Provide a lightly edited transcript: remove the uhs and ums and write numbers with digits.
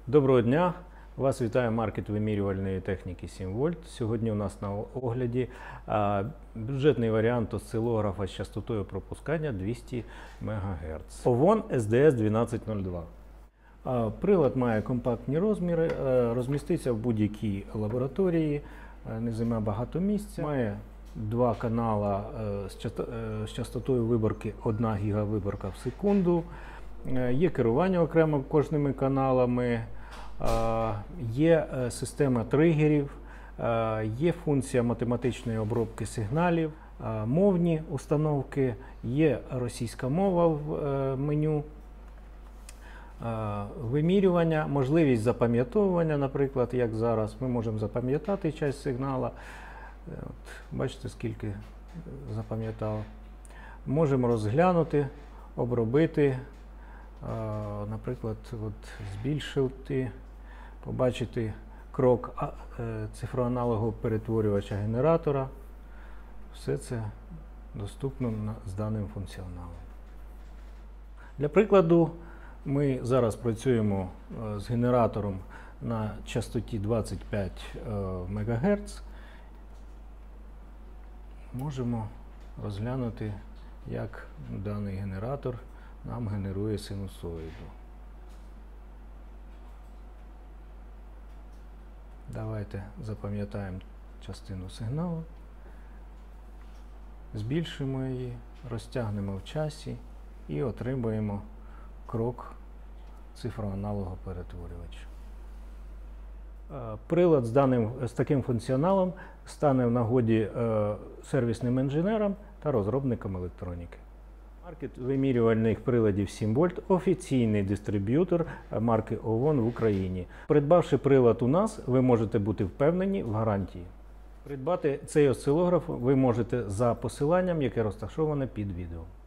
Доброго дня! Вас вітає маркет вимірювальної техніки 7 вольт. Сьогодні у нас на огляді бюджетний варіант осцилографа з частотою пропускання 200 МГц. Ovon SDS 1202. Прилад має компактні розміри, розміститься в будь-якій лабораторії, не займе багато місця. Має два канали з частотою виборки 1 ГБ виборка в секунду. Є керування окремо кожними каналами, є система тригерів, є функція математичної обробки сигналів, мовні установки, є російська мова в меню, вимірювання, можливість запам'ятовування, наприклад, як зараз. Ми можемо запам'ятати часть сигнала. Бачите, скільки запам'ятав. Можемо розглянути, обробити. Наприклад, збільшити, побачити крок цифроаналогового перетворювача генератора. Все це доступно з даним функціоналом. Для прикладу, ми зараз працюємо з генератором на частоті 25 МГц. Можемо розглянути, як даний генератор нам генерує синусоїду. Давайте запам'ятаємо частину сигналу, збільшимо її, розтягнемо в часі і отримуємо крок цифроаналогового перетворювача. Прилад з таким функціоналом стане в нагоді сервісним інженерам та розробникам електроніки. Маркет вимірювальних приладів 7 вольт – офіційний дистриб'ютор марки Ovon в Україні. Придбавши прилад у нас, ви можете бути впевнені в гарантії. Придбати цей осцилограф ви можете за посиланням, яке розташоване під відео.